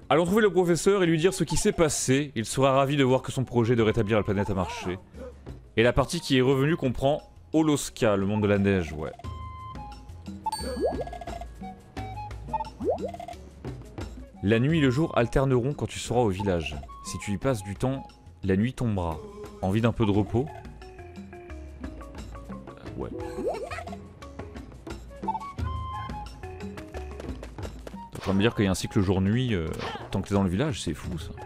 Allons trouver le professeur et lui dire ce qui s'est passé. Il sera ravi de voir que son projet de rétablir la planète a marché. Et la partie qui est revenue comprend Holoska, le monde de la neige, ouais. La nuit et le jour alterneront quand tu seras au village. Si tu y passes du temps, la nuit tombera. Envie d'un peu de repos? Ouais. T'es en train de me dire qu'il y a un cycle jour-nuit tant que t'es dans le village, c'est fou ça.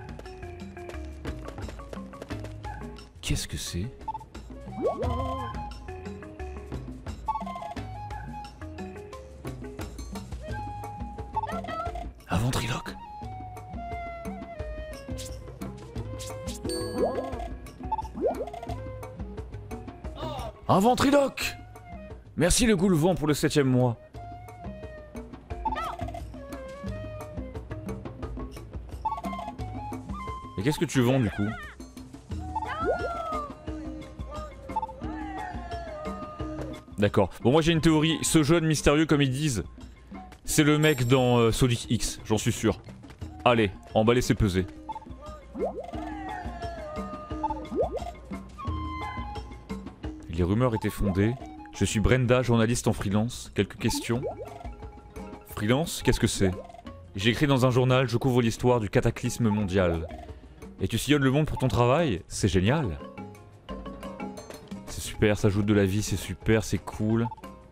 Qu'est-ce que c'est? Un ventriloque. Un ventriloque. Merci le Goulevent pour le 7e mois. Et qu'est-ce que tu vends du coup? D'accord. Bon, moi j'ai une théorie. Ce jeune mystérieux, comme ils disent, c'est le mec dans Sonic X, j'en suis sûr. Allez, emballer c'est peser. Les rumeurs étaient fondées. Je suis Brenda, journaliste en freelance. Quelques questions? Freelance, qu'est-ce que c'est? J'ai écrit dans un journal, je couvre l'histoire du cataclysme mondial. Et tu sillonnes le monde pour ton travail? C'est génial. C'est super, ça ajoute de la vie, c'est super, c'est cool.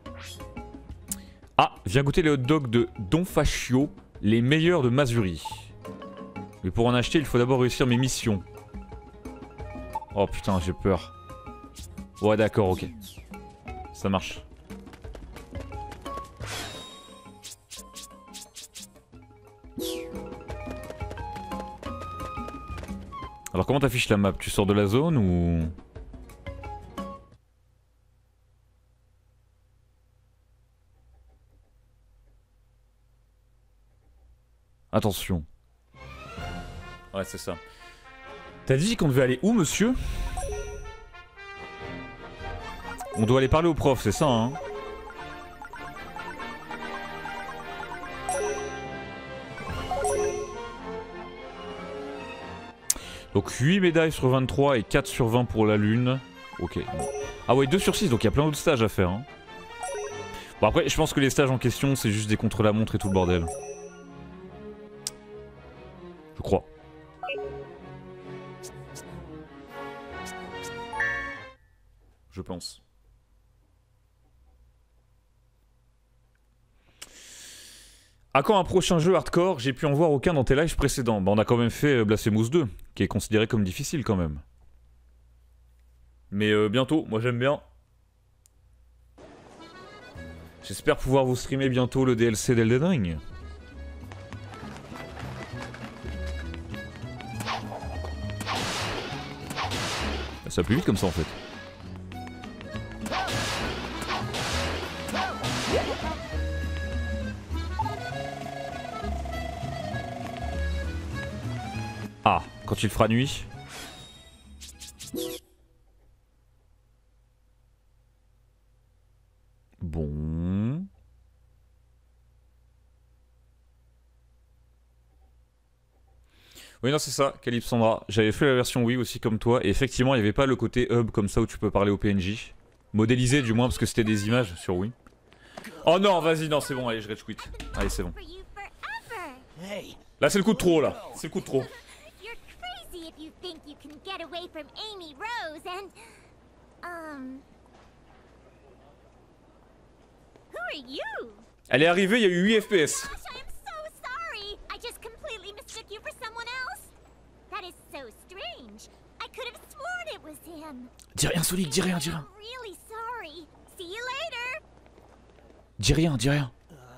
Ah, viens goûter les hot dogs de Don Fascio, les meilleurs de Masuri. Mais pour en acheter, il faut d'abord réussir mes missions. Oh putain, j'ai peur. Ouais, d'accord, ok. Ça marche. Alors comment t'affiches la map? Tu sors de la zone ou... Attention. Ouais, c'est ça. T'as dit qu'on devait aller où, monsieur? On doit aller parler au prof, c'est ça, hein? Donc 8 médailles sur 23 et 4 sur 20 pour la lune. Ok. Ah ouais, 2 sur 6, donc il y a plein d'autres stages à faire, hein. Bon après, je pense que les stages en question, c'est juste des contre-la-montre et tout le bordel. Je crois. Je pense. À quand un prochain jeu hardcore? J'ai pu en voir aucun dans tes lives précédents. Bah on a quand même fait Blasphemous 2, qui est considéré comme difficile quand même. Mais bientôt, moi j'aime bien. J'espère pouvoir vous streamer bientôt le DLC d'Elden Ring. Ça va plus vite comme ça en fait. Ah, quand il fera nuit. Bon. Oui, non, c'est ça, Calypsandra. J'avais fait la version Wii aussi comme toi, et effectivement, il n'y avait pas le côté hub comme ça où tu peux parler au PNJ. Modélisé du moins, parce que c'était des images sur Wii. Oh non, vas-y, non, c'est bon, allez, je rage quit. Allez, c'est bon. Là, c'est le coup de trop, là. C'est le coup de trop. Elle est arrivée, il y a eu 8 FPS. Dis rien, Sonic, dis rien, dis rien. Dis rien, dis rien.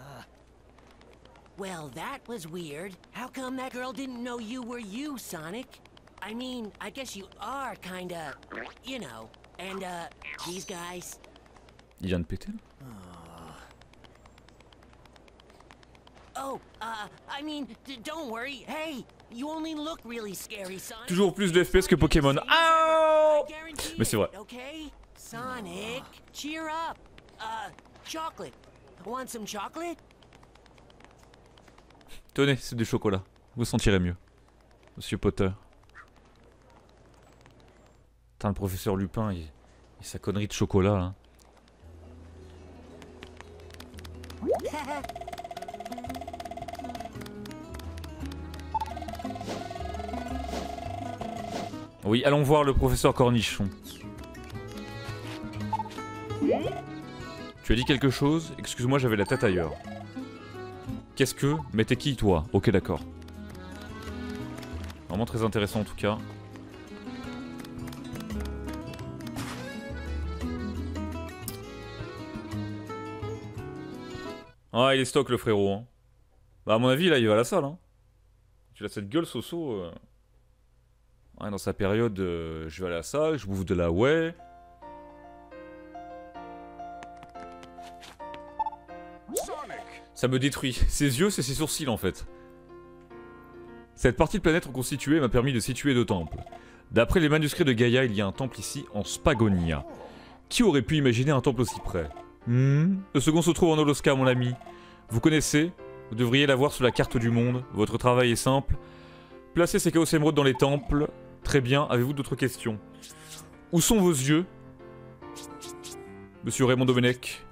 Well, that was weird. How come that girl didn't know you were you, Sonic? I mean, I guess you are kinda, you know. And, these guys... Il vient de péter là. Oh, I mean, don't worry. Hey, you only look really scary, Sonic. Toujours plus de FPS que Pokémon. Ah! Mais c'est vrai. Okay, Sonic, cheer up. Chocolate. Want some chocolate? Tenez, c'est du chocolat. Vous sentirez mieux, Monsieur Potter. Putain, le professeur Lupin, et sa connerie de chocolat, là. Oui, allons voir le professeur Cornichon. Tu as dit quelque chose? Excuse-moi, j'avais la tête ailleurs. Qu'est-ce que... Mais t'es qui, toi? Ok, d'accord. Vraiment très intéressant, en tout cas. Ah, il est stock, le frérot. Hein. Bah, à mon avis, là, il va à la salle. Hein. Tu as cette gueule, Soso. Ouais, dans sa période, je vais à la salle, je bouffe de la whey. Ça me détruit. Ses yeux, c'est ses sourcils en fait. Cette partie de planète reconstituée m'a permis de situer 2 temples. D'après les manuscrits de Gaïa, il y a un temple ici en Spagonia. Qui aurait pu imaginer un temple aussi près? Le second se trouve en Oloska, mon ami. Vous connaissez? Vous devriez l'avoir sur la carte du monde. Votre travail est simple. Placez ces chaos émeraudes dans les temples. Très bien, avez-vous d'autres questions? Où sont vos yeux? Monsieur Raymond Domenech.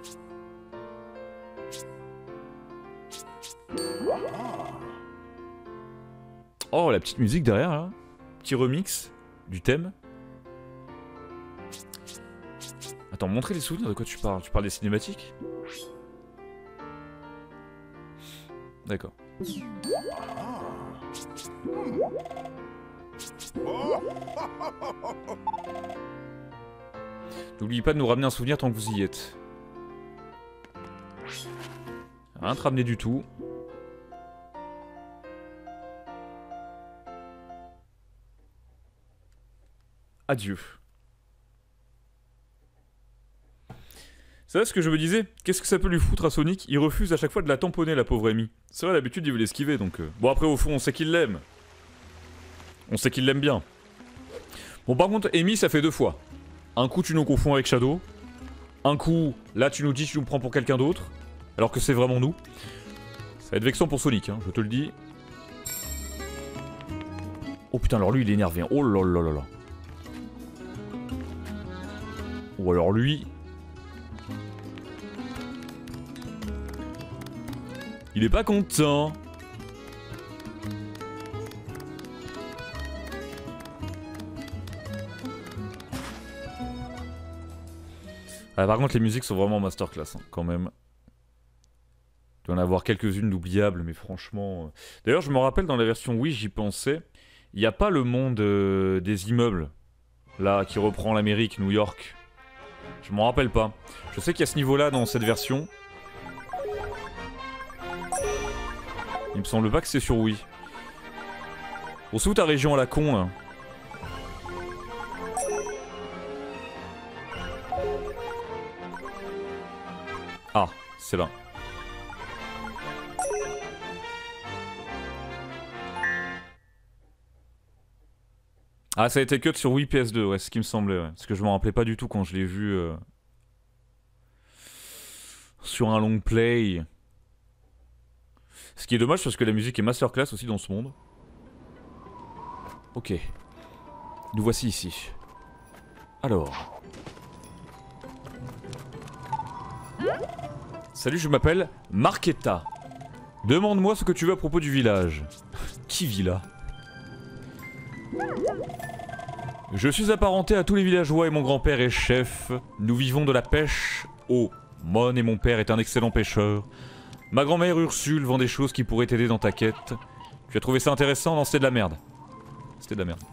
Oh, la petite musique derrière, là. Petit remix du thème. Attends, montrer les souvenirs, de quoi tu parles? Tu parles des cinématiques? D'accord. N'oubliez pas de nous ramener un souvenir tant que vous y êtes. Rien te ramener du tout. Adieu. C'est vrai ce que je me disais? Qu'est-ce que ça peut lui foutre à Sonic? Il refuse à chaque fois de la tamponner, la pauvre Amy. C'est vrai, d'habitude il veut l'esquiver donc... Bon après au fond on sait qu'il l'aime. On sait qu'il l'aime bien. Bon par contre Amy ça fait 2 fois. Un coup tu nous confonds avec Shadow. Un coup là tu nous dis tu nous prends pour quelqu'un d'autre. Alors que c'est vraiment nous. Ça va être vexant pour Sonic hein, je te le dis. Oh putain alors lui il est énervé. Oh là là là là. Ou alors lui... Il est pas content. Ah, par contre les musiques sont vraiment masterclass hein, quand même. Il doit en avoir quelques-unes d'oubliables mais franchement... D'ailleurs je me rappelle dans la version Wii j'y pensais. Il n'y a pas le monde des immeubles. Là qui reprend l'Amérique, New York. Je m'en rappelle pas. Je sais qu'il y a ce niveau-là dans cette version. Il me semble pas que c'est sur Wii. Bon, c'est où ta région à la con, là? Ah, c'est là. Ah, ça a été cut sur Wii PS2, ouais, c'est ce qui me semblait, ouais. Parce que je m'en rappelais pas du tout quand je l'ai vu sur un long play. Ce qui est dommage parce que la musique est masterclass aussi dans ce monde. Ok. Nous voici ici. Alors. Salut, je m'appelle Marquetta. Demande-moi ce que tu veux à propos du village. Qui vit là? Je suis apparenté à tous les villageois et mon grand-père est chef. Nous vivons de la pêche. Oh, Mon et mon père est un excellent pêcheur. Ma grand-mère Ursule vend des choses qui pourraient t'aider dans ta quête. Tu as trouvé ça intéressant? Non, c'était de la merde. C'était de la merde.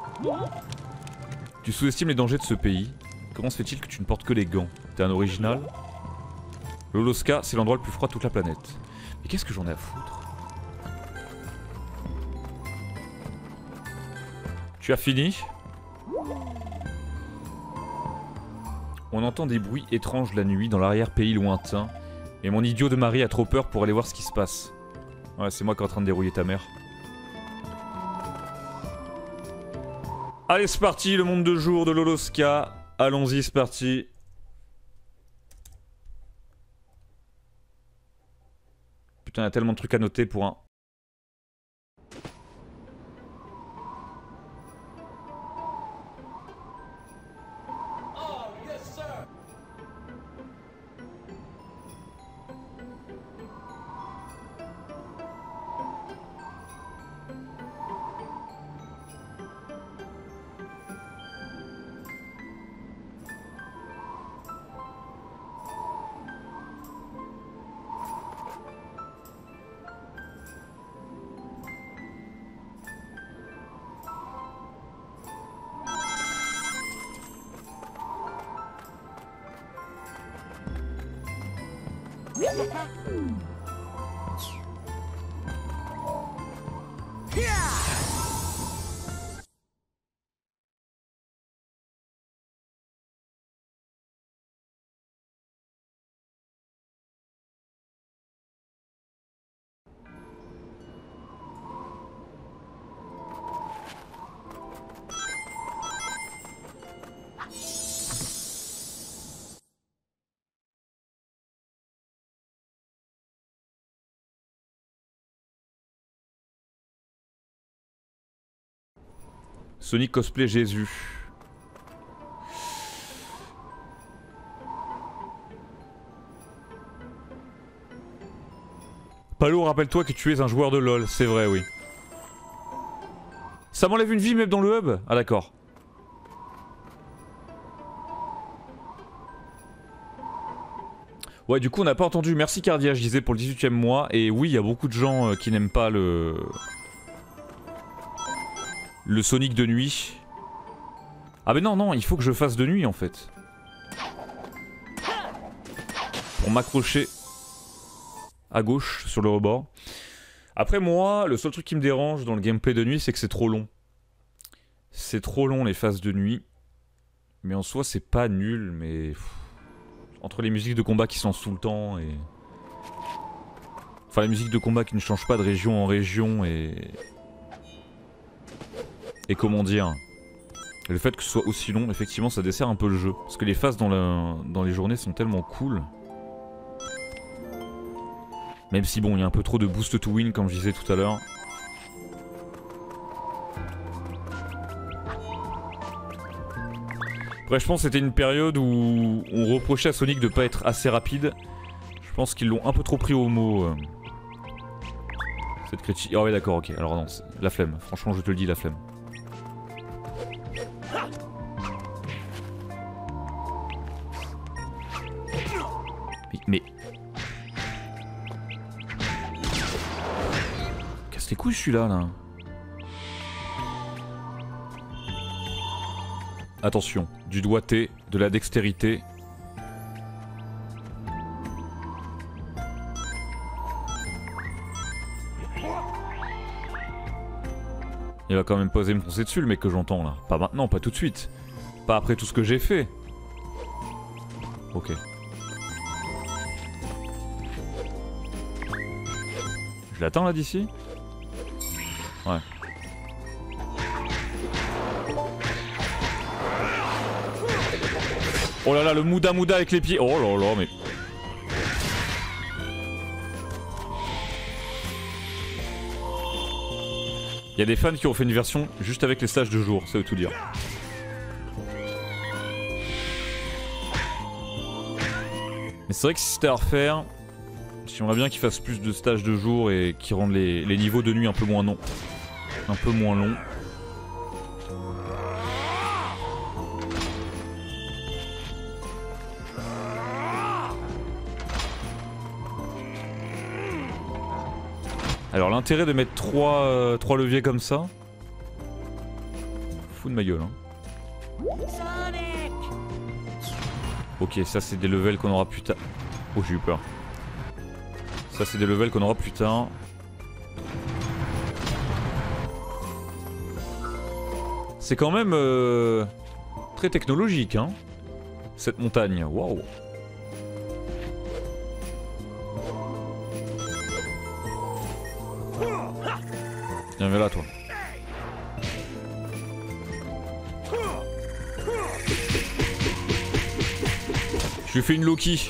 Tu sous-estimes les dangers de ce pays. Comment se fait-il que tu ne portes que les gants? T'es un original? L'Oloska, c'est l'endroit le plus froid de toute la planète. Mais qu'est-ce que j'en ai à foutre? Tu as fini? On entend des bruits étranges la nuit dans l'arrière-pays lointain. Et mon idiot de mari a trop peur pour aller voir ce qui se passe. Ouais, c'est moi qui est en train de dérouiller ta mère. Allez, c'est parti, le monde de jour de l'Oloska. Allons-y, c'est parti. Putain, il y a tellement de trucs à noter pour un Sonic cosplay Jésus. Palo, rappelle-toi que tu es un joueur de LoL, c'est vrai, oui. Ça m'enlève une vie même dans le hub? Ah d'accord. Ouais, du coup on n'a pas entendu. Merci Cardia, je disais, pour le 18ème mois. Et oui, il y a beaucoup de gens qui n'aiment pas le Sonic de nuit. Ah mais non, non, il faut que je fasse de nuit en fait. Pour m'accrocher à gauche sur le rebord. Après moi, le seul truc qui me dérange dans le gameplay de nuit, c'est que c'est trop long. C'est trop long les phases de nuit. Mais en soi c'est pas nul, mais... Entre les musiques de combat qui sont sous le temps et... Enfin les musiques de combat qui ne changent pas de région en région et... Et comment dire... Et le fait que ce soit aussi long, effectivement ça dessert un peu le jeu. Parce que les phases dans les journées sont tellement cool. Même si bon, il y a un peu trop de boost to win comme je disais tout à l'heure. Bref, je pense que c'était une période où on reprochait à Sonic de pas être assez rapide. Je pense qu'ils l'ont un peu trop pris au mot. Cette critique. Ah ouais d'accord, ok. Alors non, la flemme. Franchement je te le dis, la flemme. Mais... Casse les couilles celui-là, là. Attention, du doigté, de la dextérité. Il va quand même pas oser me foncer dessus le mec que j'entends là. Pas maintenant, pas tout de suite. Pas après tout ce que j'ai fait. Ok. Je l'attends là d'ici? Ouais. Oh là là, le Mouda Mouda avec les pieds. Oh là là, mais... Il y a des fans qui ont fait une version juste avec les stages de jour, ça veut tout dire. Mais c'est vrai que si c'était à refaire, j'aimerais bien qu'ils fassent plus de stages de jour et qu'ils rendent les niveaux de nuit un peu moins longs. Un peu moins longs. Alors l'intérêt de mettre 3 leviers comme ça... Fous de ma gueule hein. Ok, ça c'est des levels qu'on aura plus tard. Oh j'ai eu peur. Ça c'est des levels qu'on aura plus tard. C'est quand même très technologique hein, cette montagne, waouh. Viens là toi. Je lui fais une Loki.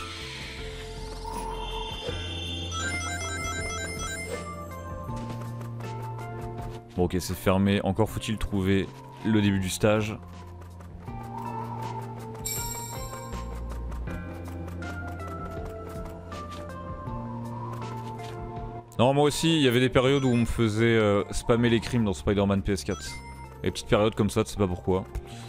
Bon ok c'est fermé, encore faut-il trouver le début du stage. Non moi aussi il y avait des périodes où on me faisait spammer les crimes dans Spider-Man PS4. Des petites périodes comme ça, tu sais pas pourquoi.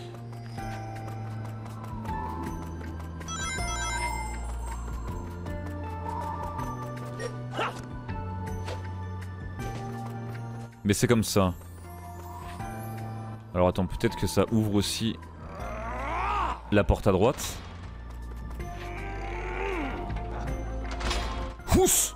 Mais c'est comme ça. Alors attends, peut-être que ça ouvre aussi la porte à droite. pousse.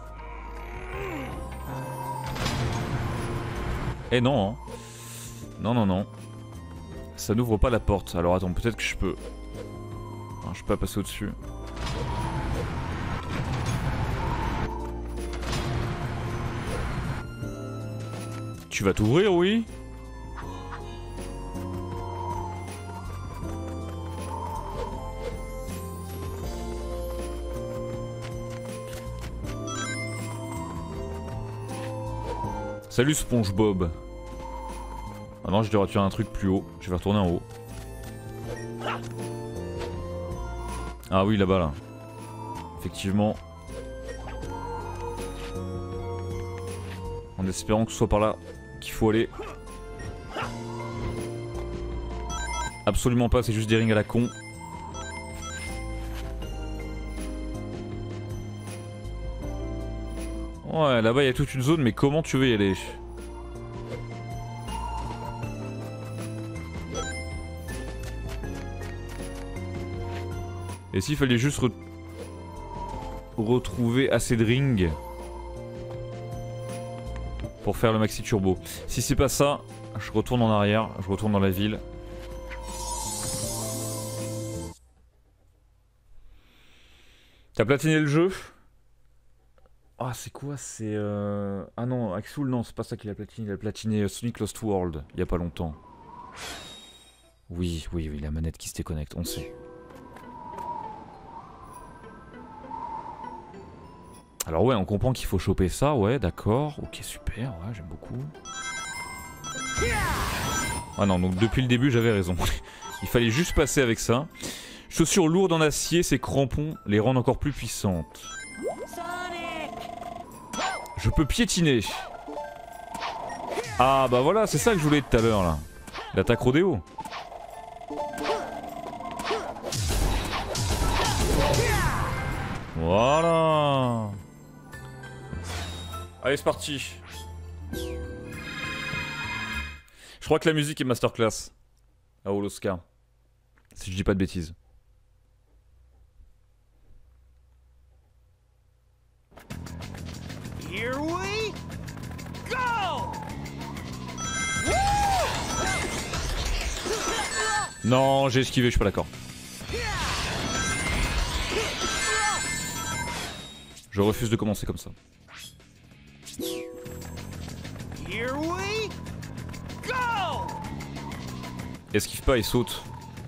Eh non, hein. Non, non, non. Ça n'ouvre pas la porte. Alors attends, peut-être que je peux... Non, je peux pas passer au-dessus. Tu vas t'ouvrir, oui? Salut SpongeBob. Ah non, je dois retirer un truc plus haut. Je vais retourner en haut. Ah oui, là-bas, là. Effectivement. En espérant que ce soit par là qu'il faut aller. Absolument pas, c'est juste des rings à la con. Ouais, là-bas il y a toute une zone, mais comment tu veux y aller? Et s'il fallait juste retrouver assez de rings pour faire le maxi turbo. Si c'est pas ça, je retourne en arrière, je retourne dans la ville. T'as platiné le jeu? Ah, c'est quoi? C'est ah non, Axel, non, c'est pas ça qu'il a platiné. Il a platiné Sonic Lost World il y a pas longtemps. Oui, oui, oui, la manette qui se déconnecte, on sait. Alors ouais, on comprend qu'il faut choper ça, ouais, d'accord. Ok, super, ouais, j'aime beaucoup. Ah non, donc depuis le début, j'avais raison. Il fallait juste passer avec ça. Chaussures lourdes en acier, ces crampons les rendent encore plus puissantes. Je peux piétiner. Ah bah voilà, c'est ça que je voulais tout à l'heure là. L'attaque rodéo. Voilà. Allez, c'est parti. Je crois que la musique est masterclass à Holoska. Si je dis pas de bêtises. Here we go! Non, j'ai esquivé, je suis pas d'accord. Je refuse de commencer comme ça. Here we go! Esquive pas et saute.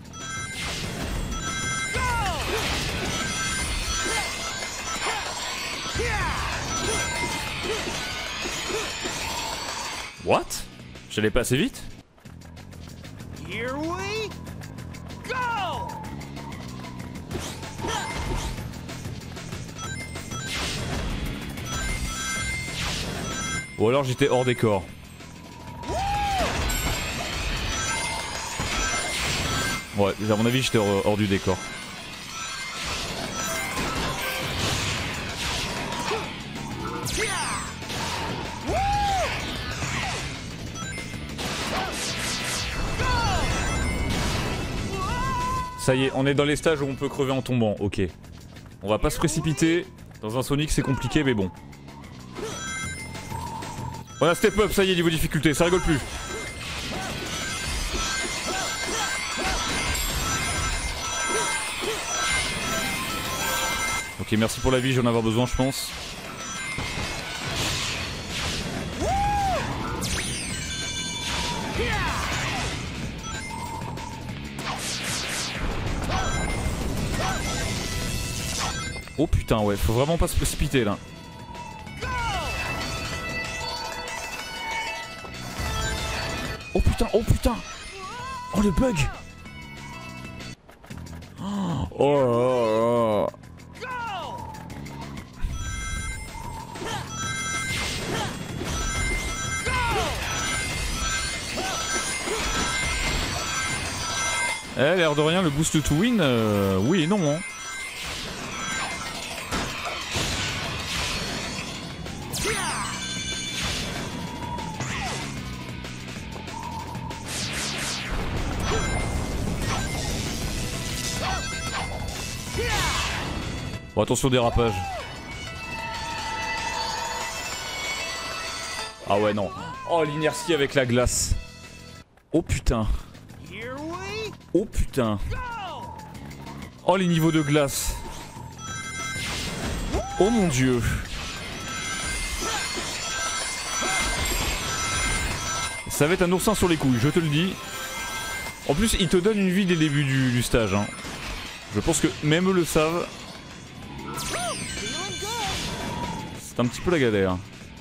What? J'allais pas assez vite? Here we go! Ou alors j'étais hors décor. Ouais, à mon avis j'étais hors du décor. Ça y est, on est dans les stages où on peut crever en tombant, ok. On va pas se précipiter. Dans un Sonic c'est compliqué mais bon. On a step up, ça y est, niveau difficulté, ça rigole plus. Ok, merci pour la vie, je vais en avoir besoin je pense. Oh putain, ouais, faut vraiment pas se précipiter là. Oh putain, oh putain. Oh le bug. Oh là là. Eh, l'air de rien, le boost to win, oui et non hein. Bon, attention au dérapage. Ah ouais, non. Oh, l'inertie avec la glace. Oh putain. Oh putain. Oh, les niveaux de glace. Oh mon dieu. Ça va être un oursin sur les couilles, je te le dis. En plus, il te donne une vie dès le début du stage. Hein. Je pense que même eux le savent. C'est un petit peu la galère.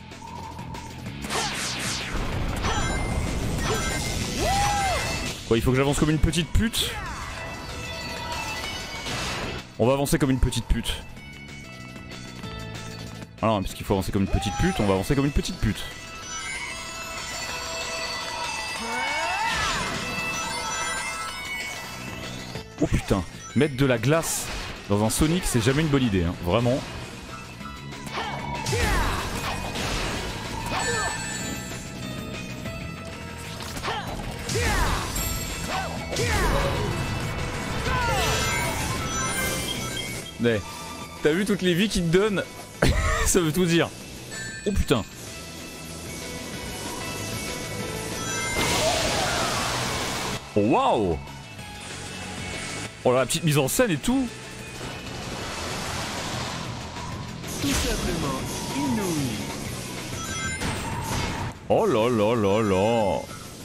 Quoi, il faut que j'avance comme une petite pute? On va avancer comme une petite pute. Ah non, puisqu'il faut avancer comme une petite pute, on va avancer comme une petite pute. Oh putain, mettre de la glace dans un Sonic, c'est jamais une bonne idée, hein. Vraiment. Mais, t'as vu toutes les vies qu'il te donne? Ça veut tout dire. Oh putain. Oh waouh. Oh la petite mise en scène et tout. Tout simplement inouï. Oh là là là là.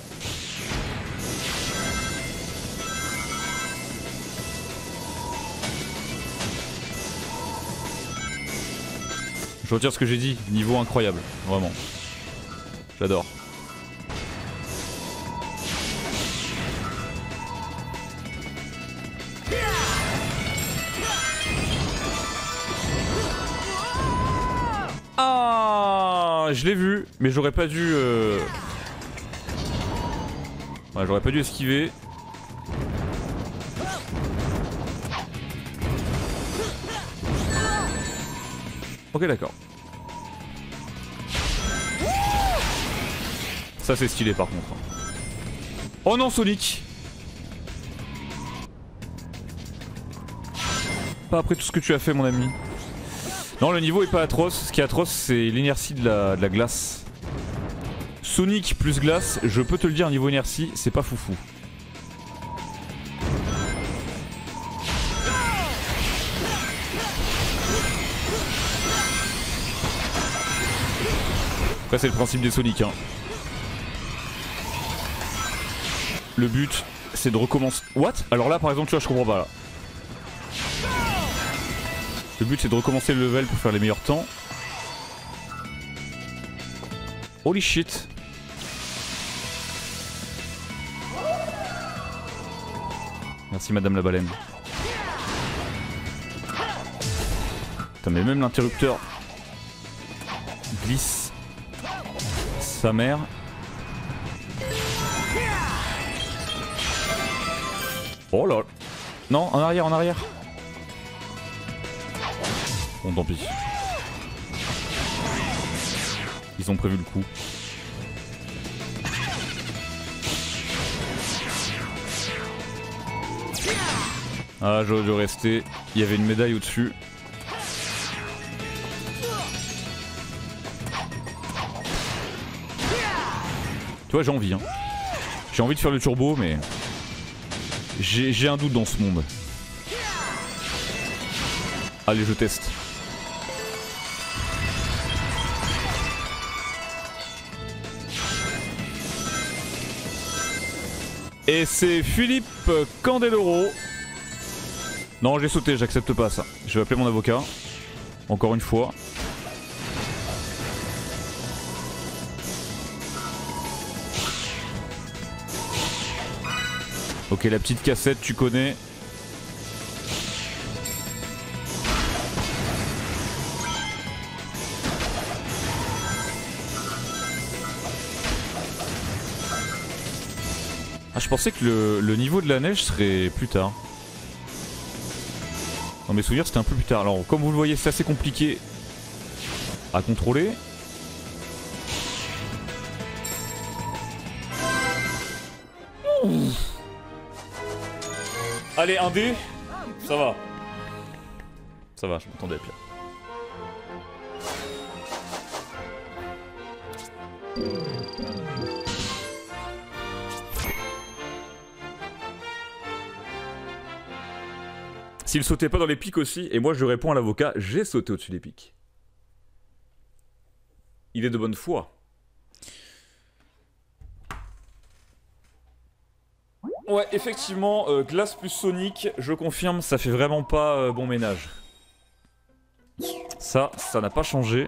Je retire ce que j'ai dit, niveau incroyable, vraiment. J'adore. Ah, je l'ai vu, mais j'aurais pas dû... Ouais, j'aurais pas dû esquiver. Ok, d'accord. Ça c'est stylé par contre. Oh non, Sonic! Pas après tout ce que tu as fait, mon ami. Non, le niveau est pas atroce. Ce qui est atroce, c'est l'inertie de la glace. Sonic plus glace, je peux te le dire, niveau inertie, c'est pas foufou. Après, c'est le principe des Sonic, hein. Le but, c'est de recommencer. What? Alors là, par exemple, tu vois, je comprends pas là. Le but, c'est de recommencer le level pour faire les meilleurs temps. Holy shit. Merci, madame la baleine. Putain, mais même l'interrupteur glisse sa mère. Oh là. Non, en arrière, en arrière. Bon, tant pis. Ils ont prévu le coup. Ah, j'aurais dû rester. Il y avait une médaille au-dessus. Tu vois, j'ai envie, hein. J'ai envie de faire le turbo, mais... J'ai un doute dans ce monde. Allez, je teste. Et c'est Philippe Candeloro. Non, j'ai sauté, j'accepte pas ça. Je vais appeler mon avocat. Encore une fois. Ok, la petite cassette, tu connais. Ah, je pensais que le niveau de la neige serait plus tard. Dans mes souvenirs, c'était un peu plus tard. Alors, comme vous le voyez, c'est assez compliqué à contrôler. Allez, un dé. Ça va. Ça va, je m'attendais à pire. S'il sautait pas dans les pics aussi, et moi je réponds à l'avocat, j'ai sauté au-dessus des pics. Il est de bonne foi. Ouais, effectivement, glace plus Sonic, je confirme, ça fait vraiment pas bon ménage. Ça n'a pas changé.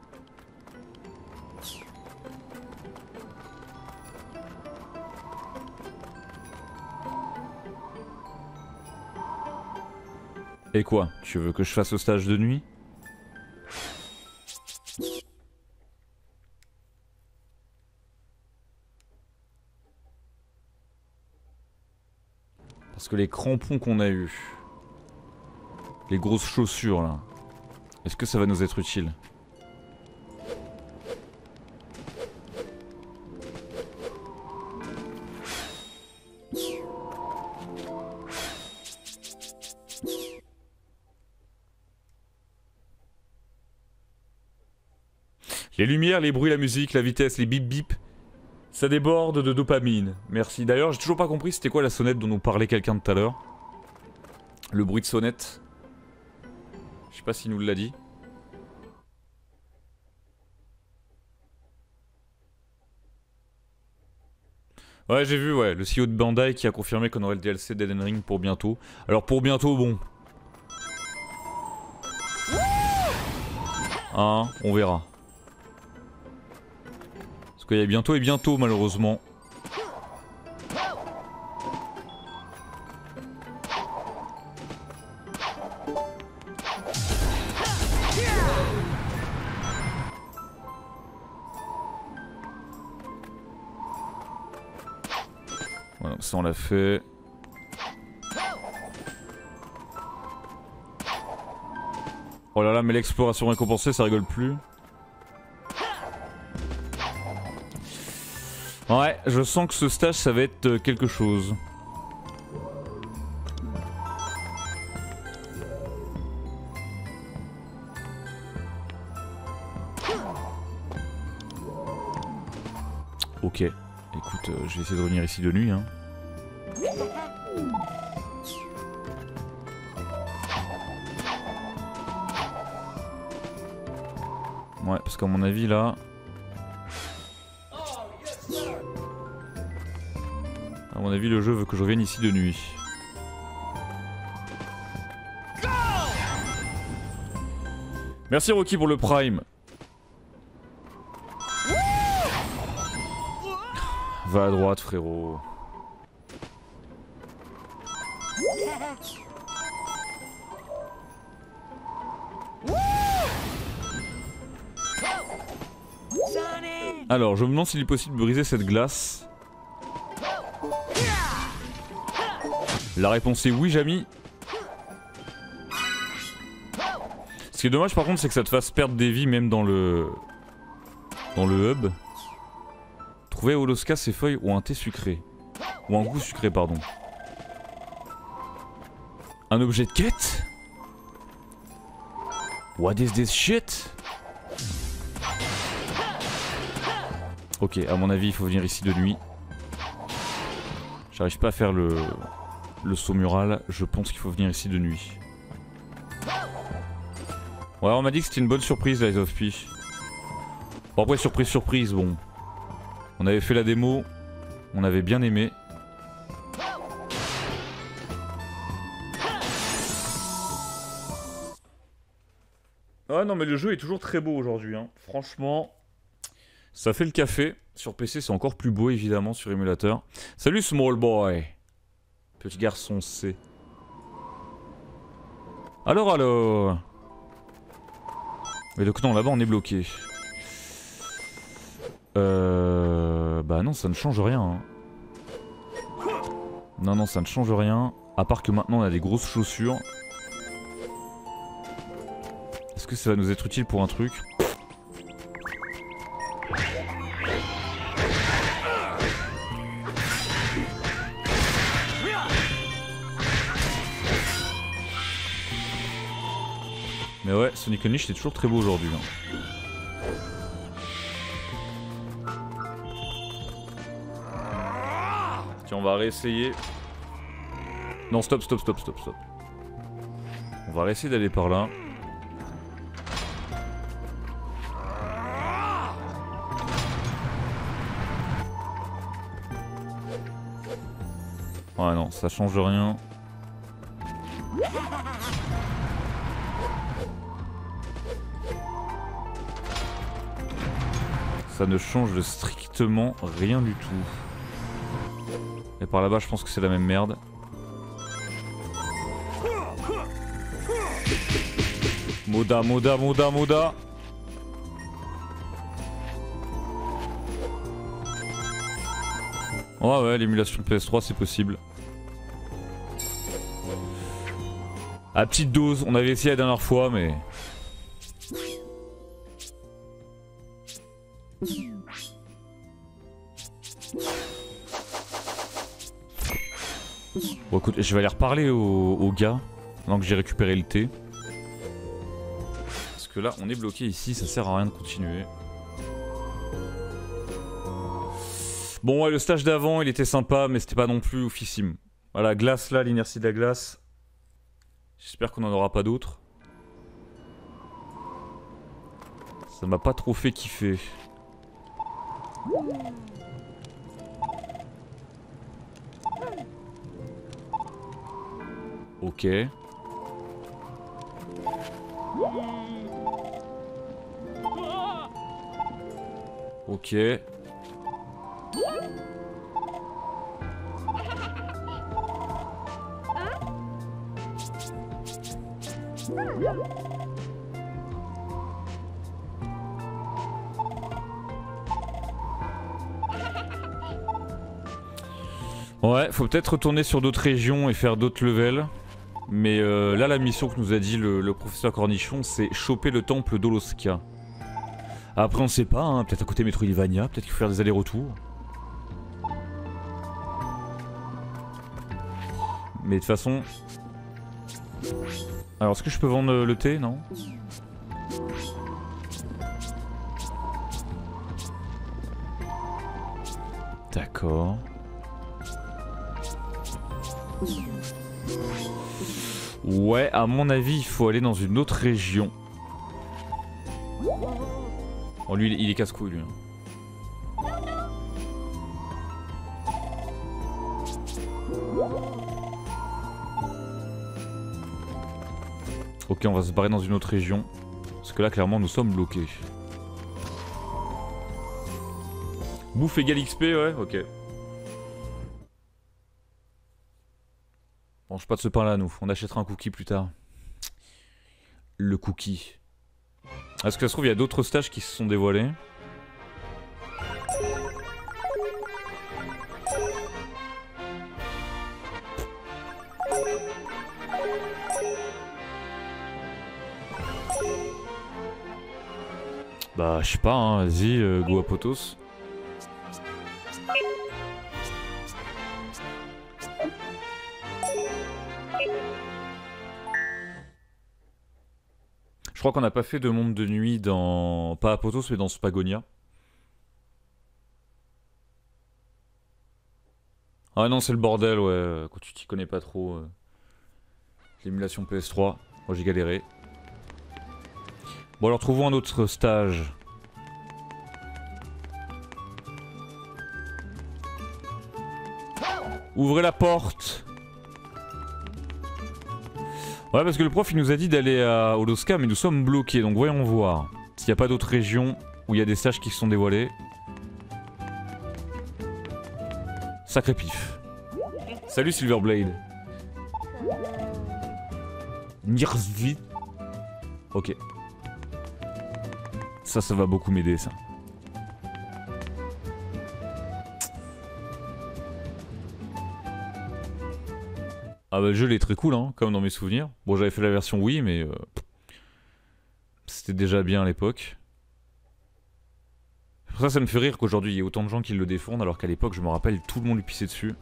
Et quoi? Tu veux que je fasse au stage de nuit? Parce que les crampons qu'on a eu, les grosses chaussures là, est-ce que ça va nous être utile? Les lumières, les bruits, la musique, la vitesse, les bip bip, ça déborde de dopamine. Merci. D'ailleurs, j'ai toujours pas compris c'était quoi la sonnette dont nous parlait quelqu'un tout à l'heure. Le bruit de sonnette. Je sais pas s'il nous l'a dit. Ouais, j'ai vu, ouais, le CEO de Bandai qui a confirmé qu'on aurait le DLC d'Elden Ring pour bientôt. Alors pour bientôt, bon. Hein, on verra. Parce qu'il y a bientôt et bientôt, malheureusement. Voilà, ça on l'a fait. Oh là là, mais l'exploration récompensée, ça rigole plus. Ouais, je sens que ce stage, ça va être quelque chose. Ok, écoute, je vais essayer de revenir ici de nuit, hein. Ouais, parce qu'à mon avis, là... À mon avis, le jeu veut que je revienne ici de nuit. Merci Rocky pour le Prime. Va à droite, frérot. Alors, je me demande s'il est possible de briser cette glace. La réponse est oui, Jamy. Ce qui est dommage par contre, c'est que ça te fasse perdre des vies même dans le hub. Trouver à Holoska ces feuilles ou un thé sucré. Ou un goût sucré, pardon. Un objet de quête? What is this shit? Ok, à mon avis, il faut venir ici de nuit. J'arrive pas à faire le saut mural, je pense qu'il faut venir ici de nuit. Ouais, on m'a dit que c'était une bonne surprise, Lies of P. Bon, après, surprise, surprise, bon. On avait fait la démo, on avait bien aimé. Ouais, non, mais le jeu est toujours très beau aujourd'hui, hein. Franchement, ça fait le café. Sur PC, c'est encore plus beau, évidemment, sur émulateur. Salut, small boy. Petit garçon C. Alors. Mais donc non, là-bas on est bloqué. Bah non, ça ne change rien. Hein. Non, ça ne change rien. À part que maintenant on a des grosses chaussures. Est-ce que ça va nous être utile pour un truc? Mais ouais, Sonic Unleashed c'est toujours très beau aujourd'hui. Hein. on va réessayer. Non, stop. On va réessayer d'aller par là. Ouais, non, ça change rien. Ça ne change strictement rien du tout. Et par là-bas, je pense que c'est la même merde. Moda. Ouais, l'émulation PS3, c'est possible. À petite dose, on avait essayé la dernière fois, mais... Bon écoute, je vais aller reparler au gars, maintenant que j'ai récupéré le thé. Parce que là, on est bloqué ici, ça sert à rien de continuer. Bon ouais, le stage d'avant, il était sympa, mais c'était pas non plus oufissime. Voilà, glace là, l'inertie de la glace. J'espère qu'on n'en aura pas d'autres. Ça m'a pas trop fait kiffer. Ok. Ok. Ouais, faut peut-être retourner sur d'autres régions et faire d'autres levels. Mais là, la mission que nous a dit le professeur Cornichon, c'est choper le temple d'Oloska. Après, on sait pas, hein, peut-être à côté Metroidvania, peut-être qu'il faut faire des allers-retours. Mais de toute façon... Alors, est-ce que je peux vendre le thé? Non. D'accord. Ouais, à mon avis, il faut aller dans une autre région. Oh, lui, il est casse-couille, lui. Ok, on va se barrer dans une autre région. Parce que là, clairement, nous sommes bloqués. Bouffe égale XP, ouais, ok. Mange pas de ce pain là, nous. On achètera un cookie plus tard. Le cookie. Est-ce que ça se trouve, il y a d'autres stages qui se sont dévoilés? Bah, je sais pas, hein. Vas-y, go à Potos. Je crois qu'on n'a pas fait de monde de nuit dans... Pas à Potos, mais dans Spagonia. Ah non, c'est le bordel, ouais, quand tu t'y connais pas trop. L'émulation PS3, moi j'ai galéré. Bon alors trouvons un autre stage. Ouvrez la porte. Ouais, parce que le prof il nous a dit d'aller à Oloska, mais nous sommes bloqués, donc voyons voir. S'il n'y a pas d'autres régions où il y a des stages qui se sont dévoilés. Sacré pif. Salut Silverblade. Nirzvit. Ok. Ça va beaucoup m'aider, ça. Ah bah le jeu il est très cool, hein, comme dans mes souvenirs. Bon, j'avais fait la version Wii, mais... c'était déjà bien à l'époque. Pour ça, ça me fait rire qu'aujourd'hui il y ait autant de gens qui le défendent, alors qu'à l'époque, je me rappelle, tout le monde lui pissait dessus.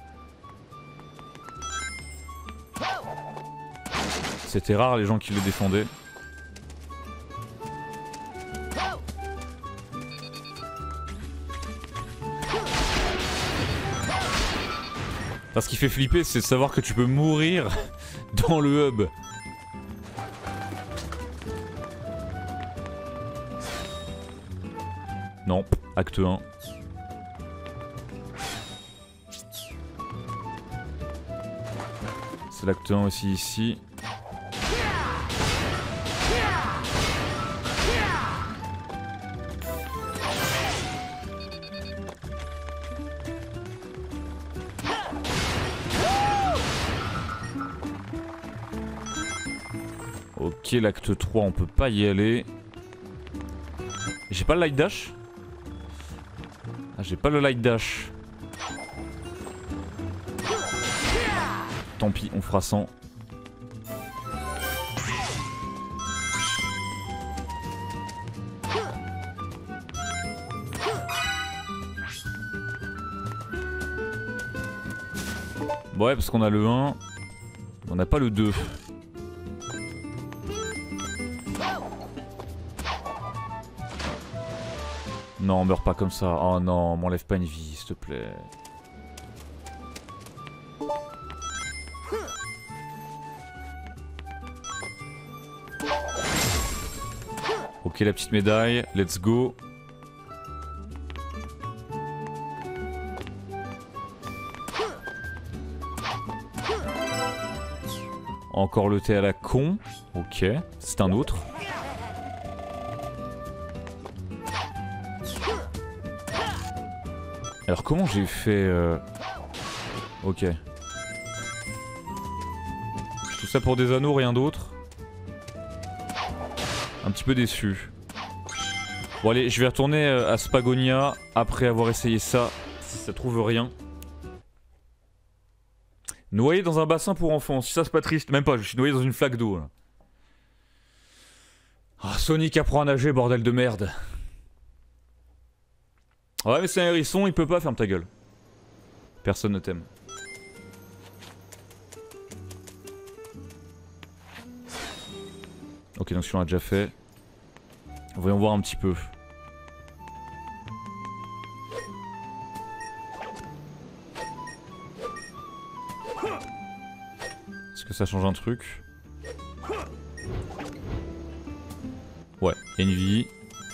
C'était rare les gens qui le défendaient. Enfin, ce qui fait flipper, c'est de savoir que tu peux mourir dans le hub. Non, acte 1. C'est l'acte 1 aussi ici. Ok, l'acte 3, on peut pas y aller. J'ai pas le light dash? Ah, j'ai pas le light dash. Tant pis, on fera sans. Bon ouais, parce qu'on a le 1. On n'a pas le 2. Non, meurs pas comme ça. Oh non, m'enlève pas une vie, s'il te plaît. Ok, la petite médaille, let's go. Encore le thé à la con. Ok, c'est un autre. Alors comment j'ai fait Ok. Tout ça pour des anneaux, rien d'autre. Un petit peu déçu. Bon allez, je vais retourner à Spagonia après avoir essayé ça, si ça trouve rien. Noyé dans un bassin pour enfants, si ça c'est pas triste, même pas, je suis noyé dans une flaque d'eau. Ah, Sonic apprend à nager, bordel de merde. Ouais mais c'est un hérisson, il peut pas, ferme ta gueule. Personne ne t'aime. Ok, donc si on l'a déjà fait. Voyons voir un petit peu. Est-ce que ça change un truc? Ouais, il y a une vie.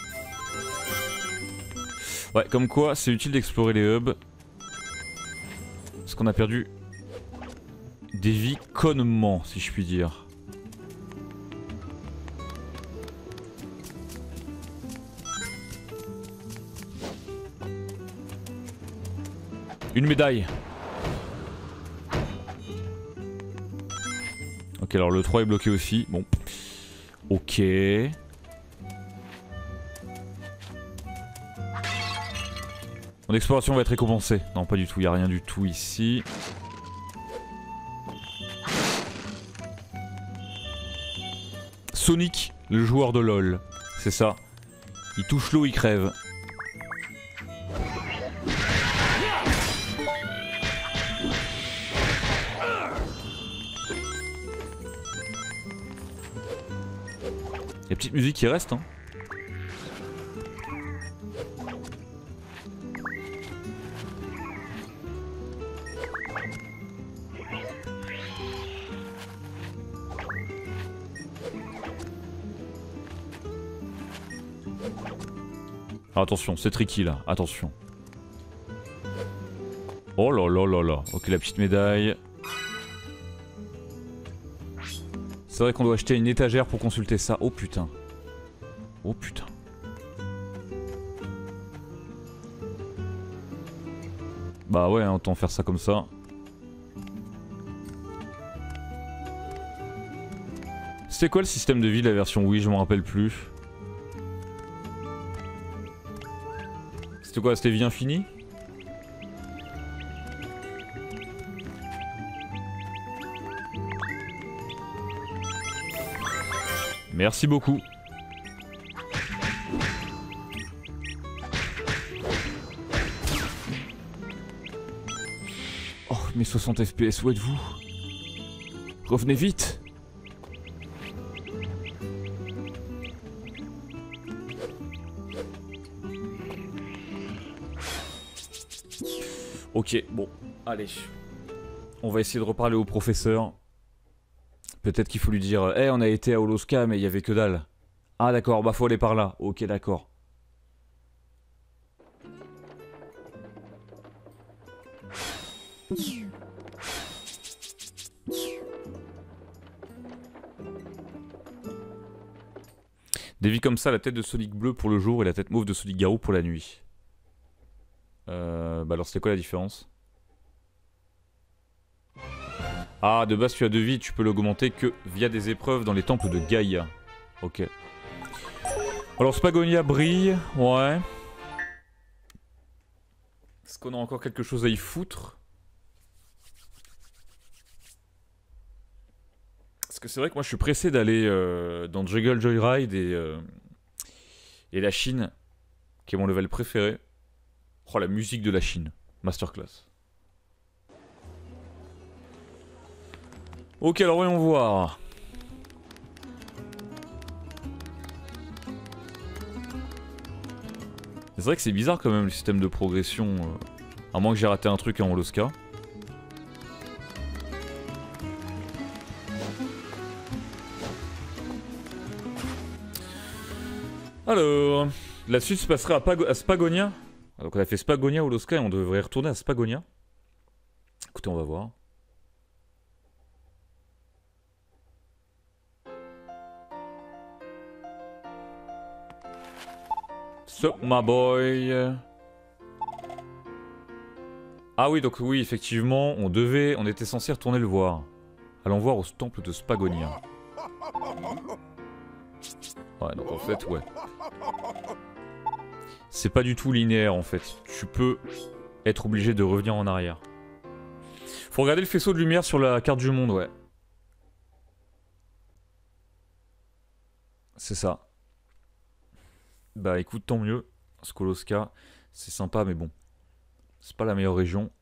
Ouais, comme quoi, c'est utile d'explorer les hubs. Parce qu'on a perdu des vies connement, si je puis dire. Une médaille. Ok, alors le 3 est bloqué aussi. Bon. Ok. Mon exploration va être récompensée. Non, pas du tout, il n'y a rien du tout ici. Sonic, le joueur de LoL. C'est ça. Il touche l'eau, il crève. Il y a petite musique qui reste, hein. Alors attention, c'est tricky là, attention. Oh là là là là. Ok, la petite médaille. C'est vrai qu'on doit acheter une étagère pour consulter ça. Oh putain. Oh putain. Bah ouais, autant faire ça comme ça. C'était quoi le système de vie de la version Wii? Je m'en rappelle plus. C'était quoi? C'était vie infinie? Merci beaucoup. Oh, mes 60 FPS, où êtes-vous? Revenez vite! Ok, bon, allez. On va essayer de reparler au professeur. Peut-être qu'il faut lui dire hey, on a été à Holoska, mais il y avait que dalle. Ah, d'accord, bah faut aller par là. Ok, d'accord. Des vies comme ça, la tête de Sonic bleu pour le jour et la tête mauve de Sonic Garou pour la nuit. Bah alors c'était quoi la différence? Ah, de base tu as 2 vies, tu peux l'augmenter que via des épreuves dans les temples de Gaïa. Ok. Alors Spagonia brille, ouais. Est-ce qu'on a encore quelque chose à y foutre? Parce que c'est vrai que moi je suis pressé d'aller dans Jungle Joyride et la Chine, qui est mon level préféré. Oh, la musique de la Chine. Masterclass. Ok, alors voyons voir. C'est vrai que c'est bizarre quand même le système de progression. À moins que j'ai raté un truc en Holoska. Alors, la suite se passerait à Spagonia. Donc on a fait Spagonia, Holoska et on devrait retourner à Spagonia. Écoutez, on va voir. Sup my boy. Ah oui, donc oui, effectivement, on était censé retourner le voir. Allons voir au temple de Spagonia. Ouais, donc en fait, ouais. C'est pas du tout linéaire en fait. Tu peux être obligé de revenir en arrière. Faut regarder le faisceau de lumière sur la carte du monde, ouais. C'est ça. Bah écoute, tant mieux. Skoloska, c'est sympa, mais bon. C'est pas la meilleure région.